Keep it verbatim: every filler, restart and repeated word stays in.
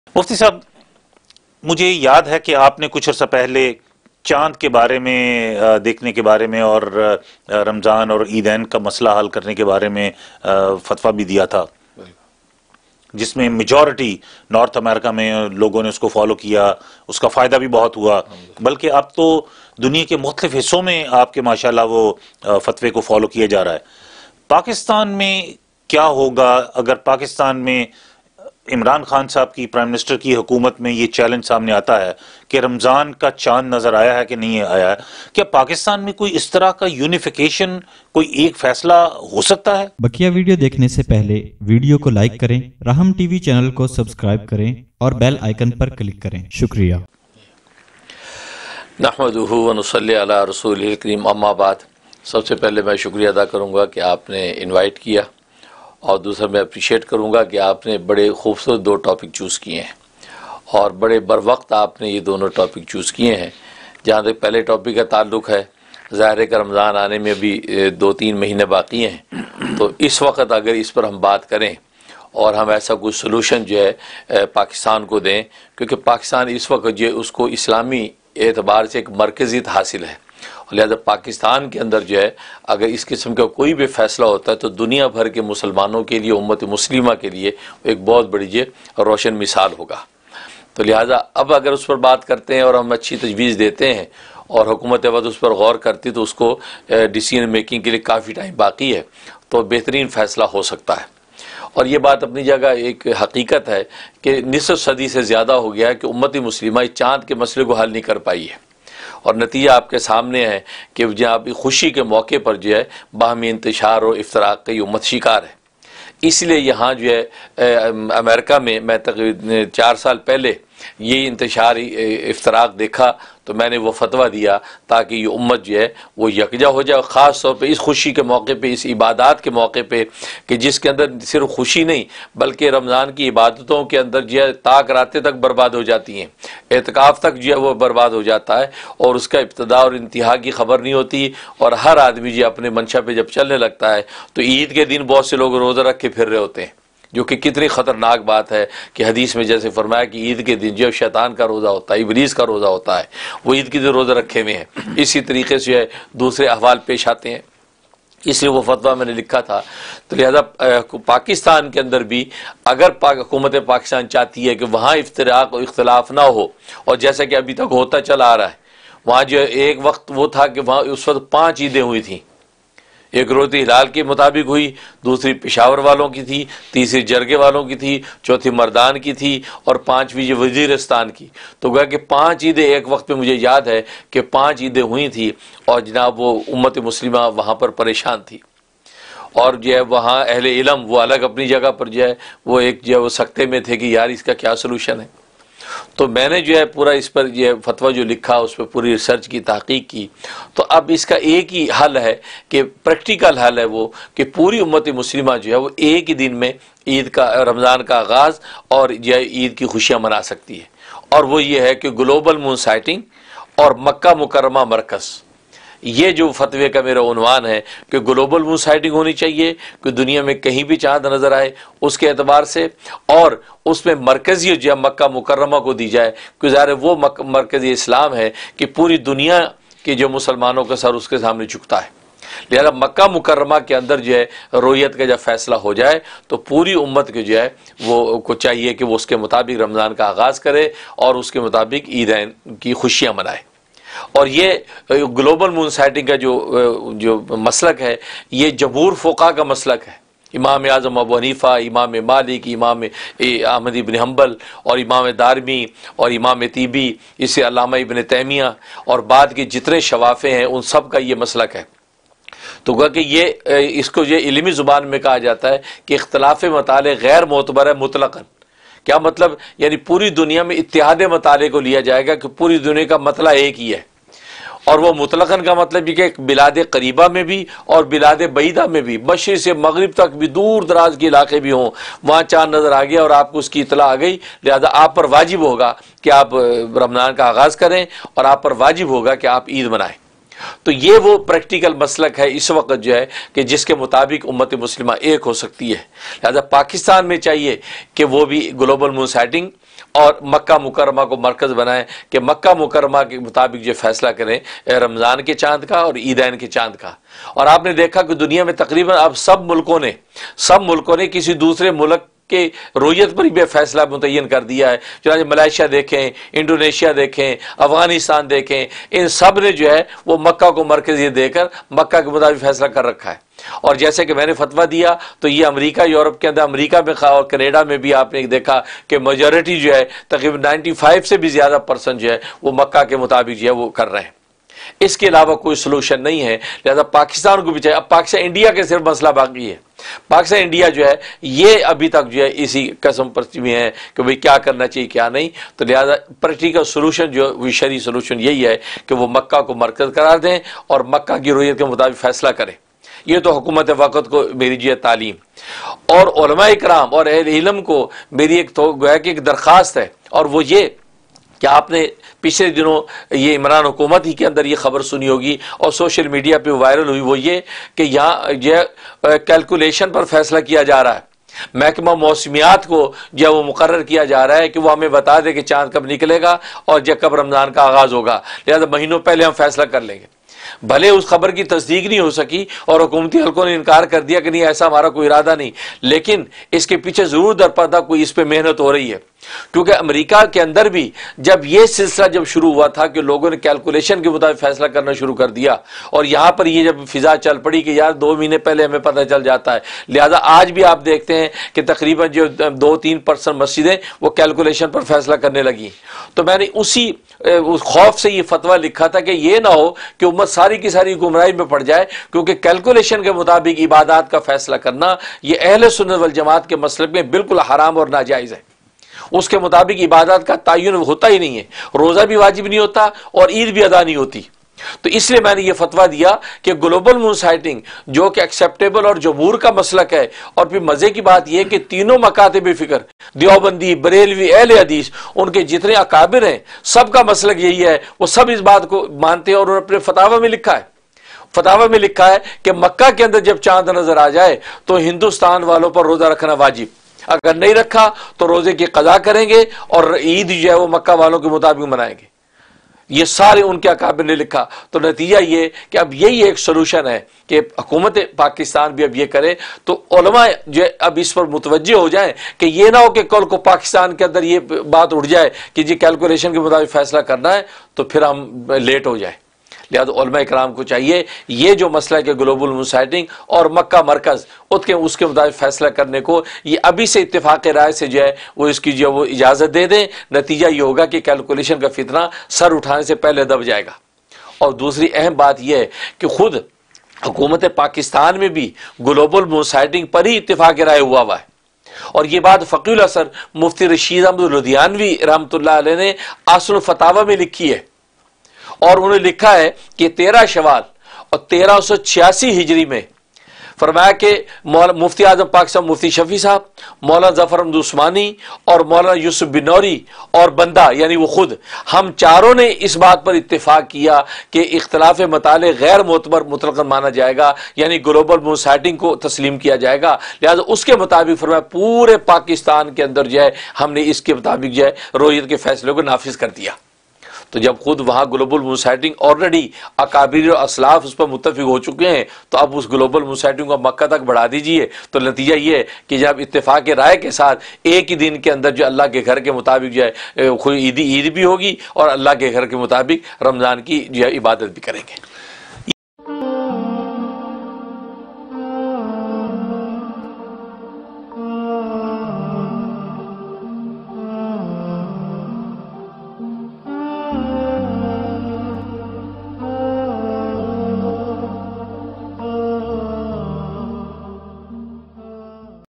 مفتی صاحب، مجھے یاد ہے کہ آپ نے کچھ عرصہ پہلے چاند کے بارے میں دیکھنے کے بارے میں اور رمضان اور عیدین کا مسئلہ حل کرنے کے بارے میں فتویٰ بھی دیا تھا، جس میں میجورٹی نارتھ امریکہ میں لوگوں نے اس کو فالو کیا، اس کا فائدہ بھی بہت ہوا، بلکہ اب تو دنیا کے مختلف حصوں میں آپ کے ماشاءاللہ وہ فتوے کو فالو کیا جا رہا ہے۔ پاکستان میں کیا ہوگا اگر پاکستان میں عمران خان صاحب کی پرائم منسٹر کی حکومت میں یہ چیلنج سامنے آتا ہے کہ رمضان کا چاند نظر آیا ہے کہ نہیں آیا ہے؟ کیا پاکستان میں کوئی اس طرح کا یونیفیکیشن، کوئی ایک فیصلہ ہو سکتا ہے؟ بقیہ ویڈیو دیکھنے سے پہلے ویڈیو کو لائک کریں، رحم ٹی وی چینل کو سبسکرائب کریں اور بیل آئیکن پر کلک کریں۔ شکریہ۔ نحمدہ ونصلی علی رسولہ الکریم، اما بعد، سب سے پہلے میں شکریہ ادا کروں گا کہ آپ نے انوائٹ کیا، اور دوسرا میں اپریشیٹ کروں گا کہ آپ نے بڑے خوبصورت دو ٹاپک چوز کیے ہیں، اور بڑے بر وقت آپ نے یہ دونوں ٹاپک چوز کیے ہیں۔ جہاں تک پہلے ٹاپک کا تعلق ہے، ظاہر ہے کہ رمضان آنے میں بھی دو تین مہینے باقی ہیں، تو اس وقت اگر اس پر ہم بات کریں اور ہم ایسا کوئی سلوشن جو ہے پاکستان کو دیں، کیونکہ پاکستان اس وقت جو ہے اس کو اسلامی اعتبار سے ایک مرکزیت حاصل ہے، لہذا پاکستان کے اندر جو ہے اگر اس قسم کا کوئی بھی فیصلہ ہوتا ہے تو دنیا بھر کے مسلمانوں کے لیے، امت مسلمہ کے لیے ایک بہت بڑی جو روشن مثال ہوگا۔ تو لہذا اب اگر اس پر بات کرتے ہیں اور ہم اچھی تجویز دیتے ہیں اور حکومت وقت اس پر غور کرتی تو اس کو ڈیسیژن میکنگ کے لیے کافی ٹائم باقی ہے، تو بہترین فیصلہ ہو سکتا ہے۔ اور یہ بات اپنی جگہ ایک حقیقت ہے کہ نصف صدی سے زیادہ ہو گیا ہے کہ امت مسلمہ چاند کے مسئلے کو حل نہیں کر پائی ہے، اور نتیجہ آپ کے سامنے ہے کہ جہاں خوشی کے موقع پر جو ہے باہمی انتشار اور افتراق کی امت شکار ہے۔ اس لیے یہاں جو ہے امریکہ میں میں تقریباً چار سال پہلے یہ انتشار افتراق دیکھا تو میں نے وہ فتویٰ دیا تاکہ یہ امت جو ہے وہ یکجا ہو جائے، خاص طور پہ اس خوشی کے موقع پہ، اس عبادات کے موقع پہ کہ جس کے اندر صرف خوشی نہیں بلکہ رمضان کی عبادتوں کے اندر جو ہے تاک راتیں تک برباد ہو جاتی ہیں، اعتکاف تک جو ہے وہ برباد ہو جاتا ہے، اور اس کا ابتدا اور انتہا کی خبر نہیں ہوتی، اور ہر آدمی جو اپنے منشا پہ جب چلنے لگتا ہے تو عید کے دن بہت سے لوگ روزہ رکھ کے پھر رہے ہوتے ہیں، جو کہ کتنی خطرناک بات ہے کہ حدیث میں جیسے فرمایا کہ عید کے دن جو شیطان کا روزہ ہوتا ہے، ابلیس کا روزہ ہوتا ہے، وہ عید کے دن روزہ رکھے ہوئے ہیں۔ اسی طریقے سے دوسرے احوال پیش آتے ہیں، اس لیے وہ فتویٰ میں نے لکھا تھا۔ تو لہذا پاکستان کے اندر بھی اگر حکومت پاکستان چاہتی ہے کہ وہاں افتراق و اختلاف نہ ہو، اور جیسا کہ ابھی تک ہوتا چلا آ رہا ہے، وہاں جو ایک وقت وہ تھا کہ وہاں اس وقت پانچ عیدیں ہوئی تھیں، ایک روتی ہلال کے مطابق ہوئی، دوسری پشاور والوں کی تھی، تیسری جرگے والوں کی تھی، چوتھی مردان کی تھی، اور پانچویں جو وزیرستان کی۔ تو گویا کہ پانچ عیدیں ایک وقت پہ مجھے یاد ہے کہ پانچ عیدیں ہوئی تھی، اور جناب وہ امت مسلمہ وہاں پر پریشان تھی، اور جو ہے وہاں اہل علم وہ الگ اپنی جگہ پر جو ہے وہ ایک جو ہے وہ سکتے میں تھے کہ یار اس کا کیا سلوشن ہے۔ تو میں نے جو ہے پورا اس پر یہ فتویٰ جو لکھا، اس پہ پوری ریسرچ کی، تحقیق کی، تو اب اس کا ایک ہی حل ہے کہ پریکٹیکل حل ہے وہ کہ پوری امت مسلمہ جو ہے وہ ایک ہی دن میں عید کا، رمضان کا آغاز اور جو ہے عید کی خوشیاں منا سکتی ہے، اور وہ یہ ہے کہ گلوبل مون سائٹنگ اور مکہ مکرمہ مرکز۔ یہ جو فتوے کا میرا عنوان ہے کہ گلوبل مون سائٹنگ ہونی چاہیے کہ دنیا میں کہیں بھی چاند نظر آئے اس کے اعتبار سے، اور اس میں مرکزی جو ہے مکہ مکرمہ کو دی جائے، کہ ظاہر وہ مرکزی اسلام ہے کہ پوری دنیا کے جو مسلمانوں کا سر اس کے سامنے جھکتا ہے، لہذا مکہ مکرمہ کے اندر جو ہے رویت کا جب فیصلہ ہو جائے تو پوری امت کے جو ہے وہ کو چاہیے کہ وہ اس کے مطابق رمضان کا آغاز کرے اور اس کے مطابق عیدین کی خوشیاں منائے۔ اور یہ گلوبل مون سائٹنگ کا جو جو مسلک ہے، یہ جمہور فقہا کا مسلک ہے، امام اعظم ابو حنیفہ، امام مالک، امام احمد بن حنبل اور امام دارمی اور امام طیبی، اسے علامہ ابن تیمیہ اور بعد کے جتنے شوافع ہیں ان سب کا یہ مسلک ہے۔ تو گویا کہ یہ اس کو یہ علمی زبان میں کہا جاتا ہے کہ اختلاف مطالع غیر معتبر ہے مطلقاً۔ کیا مطلب؟ یعنی پوری دنیا میں اتحاد مطالعے کو لیا جائے گا کہ پوری دنیا کا مطلع ایک ہی ہے، اور وہ مطلقاً کا مطلب یہ کہ بلاد قریبہ میں بھی اور بلاد بعیدہ میں بھی، مشرق سے مغرب تک بھی، دور دراز کے علاقے بھی ہوں، وہاں چاند نظر آ گیا اور آپ کو اس کی اطلاع آ گئی، لہذا آپ پر واجب ہوگا کہ آپ رمضان کا آغاز کریں، اور آپ پر واجب ہوگا کہ آپ عید منائیں۔ تو یہ وہ پریکٹیکل مسلک ہے اس وقت جو ہے کہ جس کے مطابق امت مسلمہ ایک ہو سکتی ہے۔ لہذا پاکستان میں چاہیے کہ وہ بھی گلوبل مون سائٹنگ اور مکہ مکرمہ کو مرکز بنائیں کہ مکہ مکرمہ کے مطابق جو فیصلہ کریں رمضان کے چاند کا اور عیدین کے چاند کا۔ اور آپ نے دیکھا کہ دنیا میں تقریباً اب سب ملکوں نے سب ملکوں نے کسی دوسرے ملک کہ رویت پر بھی فیصلہ متعین کر دیا ہے۔ چنانچہ ملائیشیا دیکھیں، انڈونیشیا دیکھیں، افغانستان دیکھیں، ان سب نے جو ہے وہ مکہ کو مرکز یہ دے کر مکہ کے مطابق فیصلہ کر رکھا ہے۔ اور جیسے کہ میں نے فتویٰ دیا تو یہ امریکہ، یورپ کے اندر، امریکہ میں اور کینیڈا میں بھی آپ نے دیکھا کہ میجورٹی جو ہے تقریباً نائنٹی فائیو سے بھی زیادہ پرسنٹ جو ہے وہ مکہ کے مطابق جو ہے وہ کر رہے ہیں۔ اس کے علاوہ کوئی سلوشن نہیں ہے، لہذا پاکستان کو بھی چاہیے۔ اب پاکستان انڈیا کے صرف مسئلہ باقی ہے، پاکستان انڈیا جو ہے یہ ابھی تک جو ہے اسی قسم پرستی میں ہے کہ بھئی کیا کرنا چاہیے کیا نہیں، تو لہذا پریکٹیکل سلوشن جو شرعی سلوشن یہی ہے کہ وہ مکہ کو مرکز قرار دیں اور مکہ کی رویت کے مطابق فیصلہ کریں۔ یہ تو حکومت وقت کو میری جو ہے تعلیم اور علماء کرام اور اہل علم کو میری ایک تو گویا کہ ایک درخواست ہے، اور وہ یہ کہ آپ نے پچھلے دنوں یہ عمران حکومت ہی کے اندر یہ خبر سنی ہوگی اور سوشل میڈیا پہ وائرل ہوئی، وہ یہ کہ یہاں جو کیلکولیشن پر فیصلہ کیا جا رہا ہے، محکمہ موسمیات کو جو وہ مقرر کیا جا رہا ہے کہ وہ ہمیں بتا دے کہ چاند کب نکلے گا اور جب کب رمضان کا آغاز ہوگا، لہذا مہینوں پہلے ہم فیصلہ کر لیں گے۔ بھلے اس خبر کی تصدیق نہیں ہو سکی اور حکومتی حلقوں نے انکار کر دیا کہ نہیں ایسا ہمارا کوئی ارادہ نہیں، لیکن اس کے پیچھے ضرور در پردہ کوئی اس پہ محنت ہو رہی ہے، کیونکہ امریکہ کے اندر بھی جب یہ سلسلہ جب شروع ہوا تھا کہ لوگوں نے کیلکولیشن کے مطابق فیصلہ کرنا شروع کر دیا، اور یہاں پر یہ جب فضا چل پڑی کہ یار دو مہینے پہلے ہمیں پتہ چل جاتا ہے، لہذا آج بھی آپ دیکھتے ہیں کہ تقریباً جو دو تین پرسنٹ مسجدیں وہ کیلکولیشن پر فیصلہ کرنے لگی۔ تو میں نے اسی خوف سے یہ فتویٰ لکھا تھا کہ یہ نہ ہو کہ امت ساری کی ساری گمراہی میں پڑ جائے، کیونکہ کیلکولیشن کے مطابق عبادات کا فیصلہ کرنا یہ اہل سنت والجماعت کے مسلک میں بالکل حرام اور ناجائز ہے۔ اس کے مطابق عبادات کا تعین ہوتا ہی نہیں ہے، روزہ بھی واجب نہیں ہوتا اور عید بھی ادا نہیں ہوتی۔ تو اس لیے میں نے یہ فتویٰ دیا کہ گلوبل مون سائٹنگ جو کہ ایکسیپٹیبل اور جمہور کا مسلک ہے، اور پھر مزے کی بات یہ کہ تینوں مکاتب فکر دیوبندی، بریلوی، اہل حدیث، ان کے جتنے اکابر ہیں سب کا مسلک یہی ہے، وہ سب اس بات کو مانتے ہیں اور انہوں نے اپنے فتاوی میں لکھا ہے فتاوی میں لکھا ہے کہ مکہ کے اندر جب چاند نظر آ جائے تو ہندوستان والوں پر روزہ رکھنا واجب، اگر نہیں رکھا تو روزے کی قضا کریں گے اور عید جو ہے وہ مکہ والوں کے مطابق منائیں گے۔ یہ سارے ان کے اکابر نے لکھا۔ تو نتیجہ یہ کہ اب یہی ایک سلوشن ہے کہ حکومت پاکستان بھی اب یہ کرے، تو علماء جو اب اس پر متوجہ ہو جائیں کہ یہ نہ ہو کہ کل کو پاکستان کے اندر یہ بات اٹھ جائے کہ جی کیلکولیشن کے مطابق فیصلہ کرنا ہے تو پھر ہم لیٹ ہو جائیں۔ لہذا علماء کرام کو چاہیے یہ جو مسئلہ ہے کہ گلوبل مون سائٹنگ اور مکہ مرکز اس کے مطابق فیصلہ کرنے کو یہ ابھی سے اتفاق رائے سے جو ہے وہ اس کی جو وہ اجازت دے دیں، نتیجہ یہ ہوگا کہ کیلکولیشن کا فتنہ سر اٹھانے سے پہلے دب جائے گا۔ اور دوسری اہم بات یہ ہے کہ خود حکومت پاکستان میں بھی گلوبل مون سائٹنگ پر ہی اتفاق رائے ہوا ہوا ہے، اور یہ بات فقیہ الاثر مفتی رشید احمد لدھیانوی رحمۃ اللہ علیہ نے اصل الفتاوی میں لکھی ہے، اور انہوں نے لکھا ہے کہ تیرہ شوال اور تیرہ سو چھیاسی ہجری میں فرمایا کہ مفتی اعظم پاکستان مفتی شفیع صاحب، مولانا ظفر احمد عثمانی اور مولانا یوسف بنوری اور بندہ یعنی وہ خود، ہم چاروں نے اس بات پر اتفاق کیا کہ اختلاف مطالع غیر معتبر مطلقاً مانا جائے گا، یعنی گلوبل مون سائٹنگ کو تسلیم کیا جائے گا، لہذا اس کے مطابق فرمایا پورے پاکستان کے اندر جو ہے ہم نے اس کے مطابق جو ہے رویت کے فیصلے کو نافذ کر دیا۔ تو جب خود وہاں گلوبل مون سائٹنگ آلریڈی اکابر و اسلاف اس پر متفق ہو چکے ہیں، تو اب اس گلوبل مون سائٹنگ کو مکہ تک بڑھا دیجئے، تو نتیجہ یہ ہے کہ جب اتفاق رائے کے ساتھ ایک ہی دن کے اندر جو اللہ کے گھر کے مطابق جو ہے عیدی عید بھی ہوگی اور اللہ کے گھر کے مطابق رمضان کی جو ہے عبادت بھی کریں گے۔